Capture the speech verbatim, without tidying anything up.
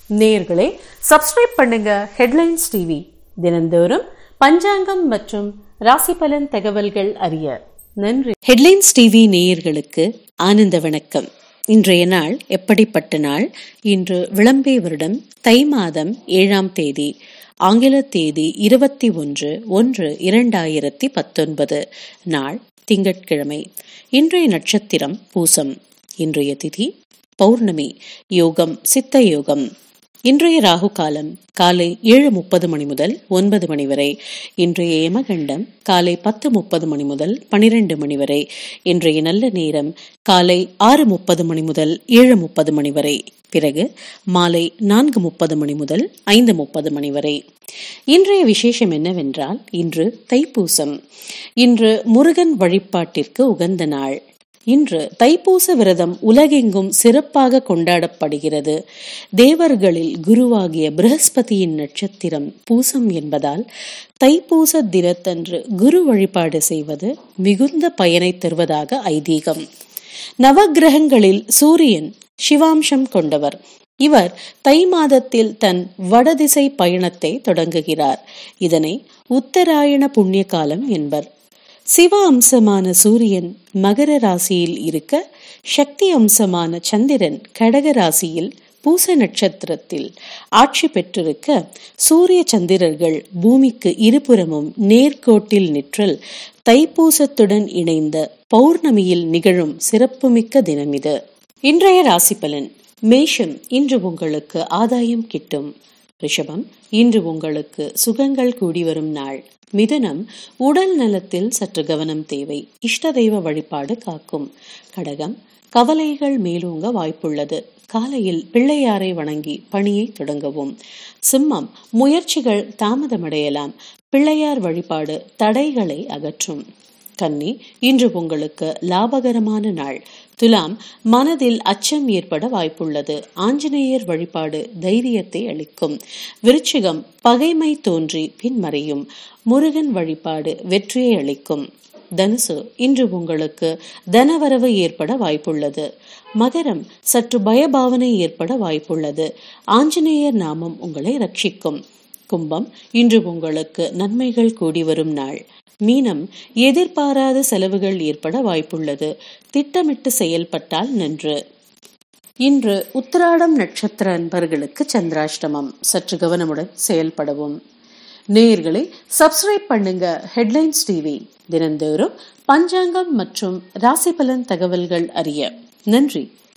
நேயர்களே, சப்ஸ்கிரைப் பண்ணுங்க headlines TV. தினந்தோறும் பஞ்சாங்கம் மற்றும் ராசி பலன் தகவல்கள் அறிய நன்றி. ஹெட்லைன்ஸ் டிவி நேயர்களுக்கு ஆனந்த வணக்கம். இன்றைய நாள் எப்படிப்பட்ட நாள்? இன்று விளம்பே வருடம் தை மாதம் ஏழாம் தேதி, ஆங்கில தேதி இருபத்தி ஒன்று ஒன்று இரண்டாயிரத்தி பத்தொன்பது. நாள் திங்கட்கிழமை. இன்றைய நட்சத்திரம் பூசம். இன்றைய திதி பௌர்ணமி. யோகம் சித்த யோகம். இன்றைய ராகு காலம் காலை ஏழு முப்பது மணி முதல் ஒன்பது மணி வரை. இன்றைய யமகண்டம் காலை பத்து முப்பது மணி முதல் பனிரெண்டு மணி வரை. இன்றைய நல்ல நேரம் காலை ஆறு முப்பது மணி முதல் ஏழு முப்பது மணி வரை. பிறகு மாலை நான்கு முப்பது மணி முதல் ஐந்து முப்பது மணி வரை. இன்றைய விசேஷம் என்னவென்றால், இன்று தைப்பூசம். இன்று முருகன் வழிபாட்டிற்கு உகந்த நாள். இன்று தைப்பூச விரதம் உலகெங்கும் சிறப்பாக கொண்டாடப்படுகிறது. தேவர்களில் குருவாகிய பிரகஸ்பதியின் நட்சத்திரம் பூசம் என்பதால் தைப்பூச தினத்தன்று குரு வழிபாடு செய்வது மிகுந்த பயனை தருவதாக ஐதீகம். நவகிரகங்களில் சூரியன் சிவாம்சம் கொண்டவர். இவர் தை மாதத்தில் தன் வடதிசை பயணத்தை தொடங்குகிறார். இதனை உத்தராயண புண்ணிய காலம் என்பர். சிவ அம்சமான சூரியன் மகர ராசியில் இருக்க, சக்தி அம்சமான சந்திரன் கடக ராசியில் பூச நட்சத்திரத்தில் ஆட்சி பெற்றிருக்க, சூரிய சந்திரர்கள் பூமிக்கு இருபுறமும் நேர்கோட்டில் நிற்றல் தைப்பூசத்துடன் இணைந்த பௌர்ணமியில் நிகழும் சிறப்புமிக்க தினம் இது. இன்றைய ராசி பலன். மேஷம், இன்று உங்களுக்கு ஆதாயம் கிட்டும். ரிஷபம், இன்று உங்களுக்கு சுகங்கள் கூடி வரும் நாள். மிதுனம், உடல் நலத்தில் சற்று கவனம் தேவை. இஷ்ட தெய்வ வழிபாடு காக்கும். கடகம், கவலைகள் மேலோங்க வாய்ப்புள்ளது. காலையில் பிள்ளையாரை வணங்கி பணியை தொடங்கவும். சிம்மம், முயற்சிகள் தாமதமடையலாம். பிள்ளையார் வழிபாடு தடைகளை அகற்றும். கன்னி, இன்று உங்களுக்கு லாபகரமான நாள். துலாம், மனதில் அச்சம் ஏற்பட வாய்ப்புள்ளது. ஆஞ்சநேயர் வழிபாடு தைரியத்தை அளிக்கும். விருச்சிகம், பகைமை தோன்றி பின்மறையும். முருகன் வழிபாடு வெற்றியை அளிக்கும். தனுசு, இன்று உங்களுக்கு தனவரவு ஏற்பட வாய்ப்புள்ளது. மகரம், சற்று பயபாவனை ஏற்பட வாய்ப்புள்ளது. ஆஞ்சநேயர் நாமம் உங்களை ரட்சிக்கும். கும்பம், இன்று உங்களுக்கு நன்மைகள் கூடி வரும் நாள். மீனம், எதிர்பாராத செலவுகள் ஏற்பட வாய்ப்புள்ளது. திட்டமிட்டு செயல்பட்டால் நன்று. இன்று உத்திராடம் நட்சத்திர அன்பர்களுக்கு சந்திராஷ்டமம். சற்று கவனமுடன் செயல்படவும். நேயர்களை சப்ஸ்கிரைப் பண்ணுங்க ஹெட்லைன்ஸ் டிவி. தினந்தோறும் பஞ்சாங்கம் மற்றும் ராசி பலன் தகவல்கள் அறிய நன்றி.